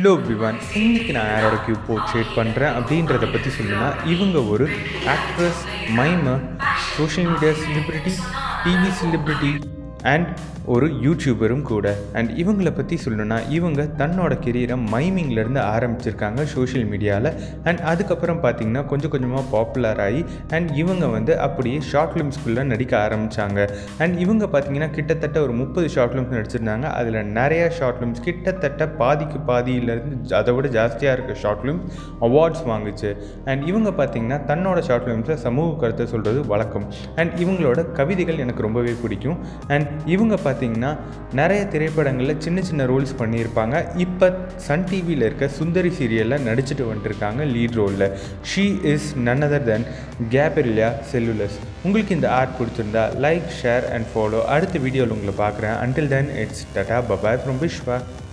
Hello everyone, இன்றைக்கி நான் யாரோட கியூப் போர்ட்ரேட் பண்ணுறேன் அப்படின்றத பற்றி சொல்லணும்னா, இவங்க ஒரு actress, mimer, social media celebrity, TV celebrity and ஒரு யூடியூபரும் கூட. அண்ட் இவங்களை பற்றி சொல்லணுன்னா, இவங்க தன்னோட கெரியரை மைமிங்லேருந்து ஆரம்பிச்சிருக்காங்க சோஷியல் மீடியாவில். அண்ட் அதுக்கப்புறம் பார்த்திங்கன்னா கொஞ்சம் கொஞ்சமாக பாப்புலர் ஆகி அண்ட் இவங்க அப்படியே ஷார்ட் ஃபிலிம்ஸ்குள்ளே நடிக்க ஆரம்பித்தாங்க. அண்ட் இவங்க பார்த்திங்கன்னா கிட்டத்தட்ட ஒரு 30 ஷார்ட் ஃபிலிம்ஸ் நடிச்சிருந்தாங்க. அதில் நிறையா ஷார்ட் ஃபிலிம்ஸ் கிட்டத்தட்ட பாதிக்கு பாதியிலேருந்து அதை விட ஜாஸ்தியாக இருக்க ஷார்ட் ஃபிலிம்ஸ் அவார்ட்ஸ் வாங்குச்சு. அண்ட் இவங்க பார்த்திங்கன்னா தன்னோட ஷார்ட் ஃபிலிம்ஸில் சமூக கருத்தை சொல்கிறது வழக்கம். அண்ட் இவங்களோட கவிதைகள் எனக்கு ரொம்பவே பிடிக்கும். அண்ட் இவங்க பார்த்திங்கன்னா நிறைய திரைப்படங்களில் சின்ன சின்ன ரோல்ஸ் பண்ணியிருப்பாங்க. இப்போ சன் டிவியில் இருக்க சுந்தரி சீரியலில் நடிச்சுட்டு வந்துட்டுருக்காங்க லீட் ரோலில். She is none other than Gabriella Sellus. உங்களுக்கு இந்த ஆர்ட் பிடிச்சிருந்தா லைக், ஷேர் அண்ட் ஃபாலோ. அடுத்த வீடியோவில் உங்களை பார்க்குறேன். Until then it's tata bye bye from Vishwa.